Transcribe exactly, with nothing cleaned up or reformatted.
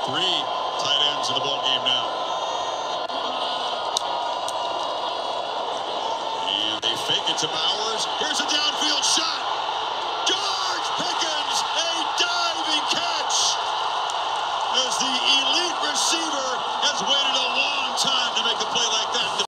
three tight ends in the ball game now. And they fake it to Bowers. Here's a downfield shot. George Pickens, a diving catch. As the elite receiver has waited a long time to make a play like that.